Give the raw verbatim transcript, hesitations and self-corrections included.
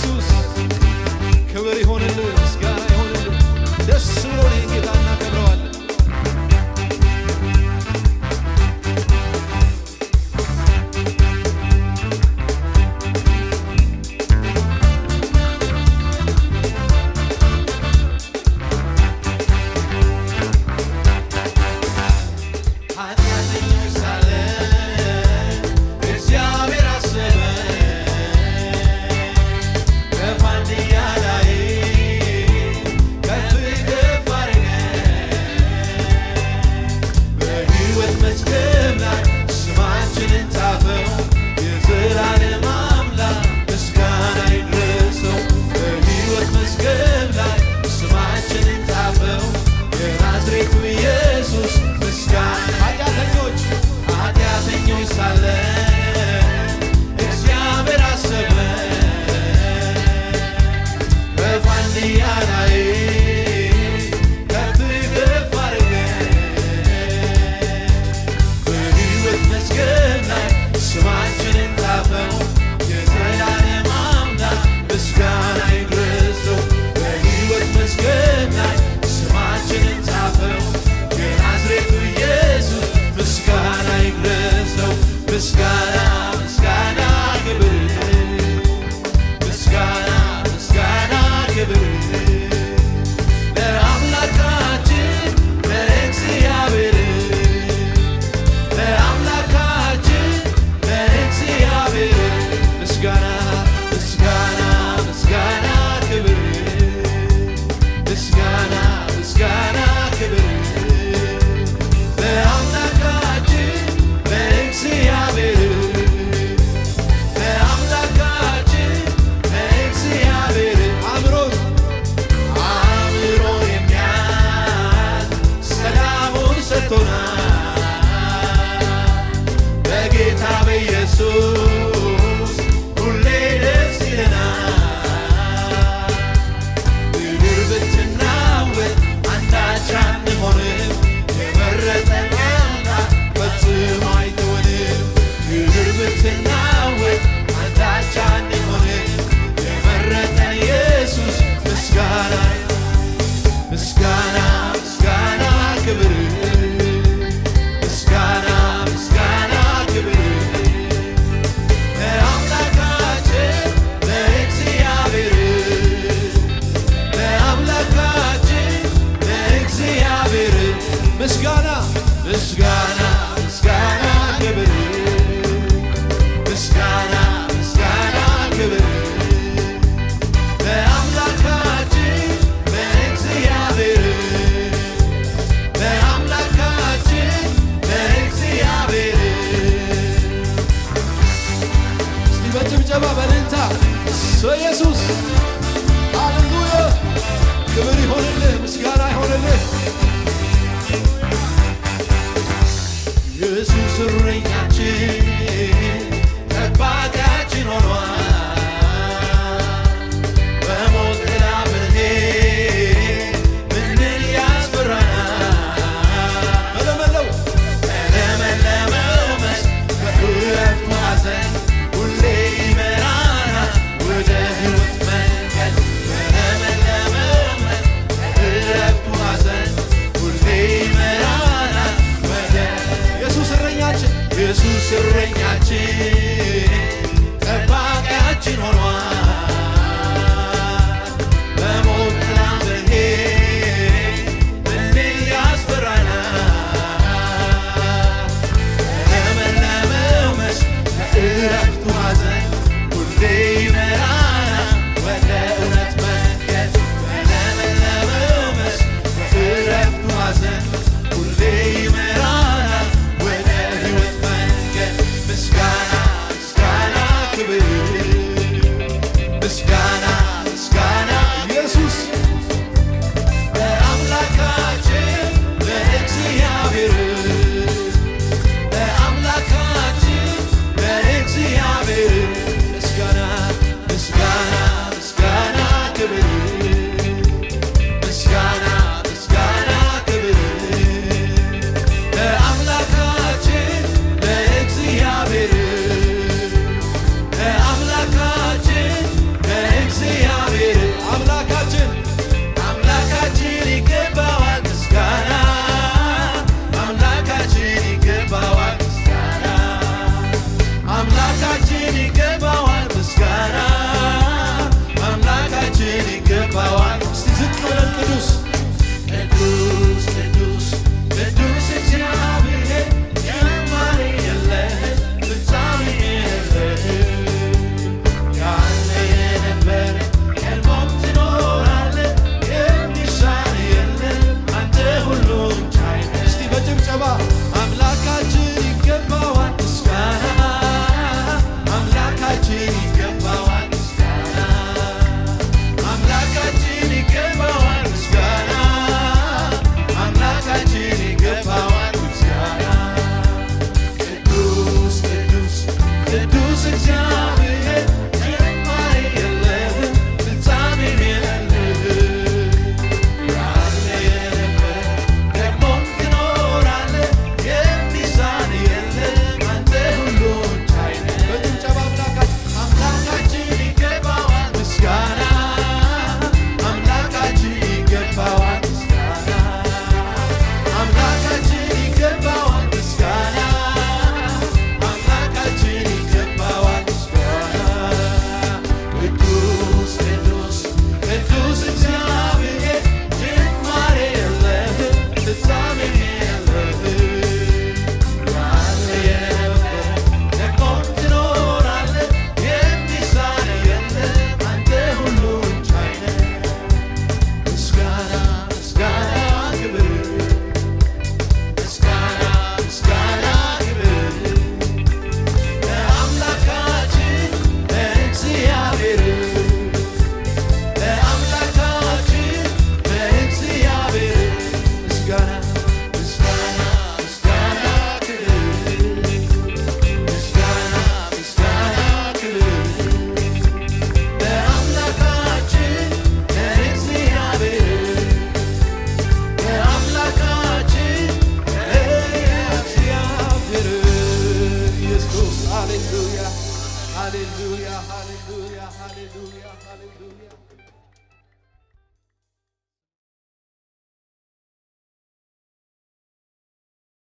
ኢየሱስ ክብር ይሁንልህ ምስጋና ይሁንልህ ደስ ብሎን ጌታን እናከብረዋለን ምስጋና ምስጋና ምስጋና ክብር ምስጋና ምስጋና ክብር ለአምላካችን ለእግዚአብሔር ለአምላካችን ለእግዚአብሔር እስቲ በጭብጨባ በእልልታ ኢየሱስ ሃሌሉያ ክብር ይሁንልህ ምስጋና ይሁንልህ ኢየሱስ እረኛችን ጠባቂያችን ሆኗል በሞት ጥላ ብንሄድ ምንን ያስፈራናል በለመለው በለመለመው መስክ በዕረፍቱ ማዕዘን ሁሌ ይመራናል ወደ ሕይወት መንገድ በለመለመው መስክ በዕረፍቱ ማዕዘን ሁሌ ይመራናል ወደ ኢየሱስ እረኛችን ኢየሱስ እረኛችን ጠባቂያችን ሆኗል በሞት ጥላ ብንሄድ ምንን ያስፈራናል በለመለመው መስክ በዕረፍቱ ማዕዘን ሁሌ ይመራናል ወደ እውነት መንገድ በለመለመው መስክ በዕረፍቱ ማዕዘን ሁሌ ይመራናል ወደ ሕይወት መንገድ ምስጋና ምስጋና ክብር Hallelujah, hallelujah, hallelujah, hallelujah.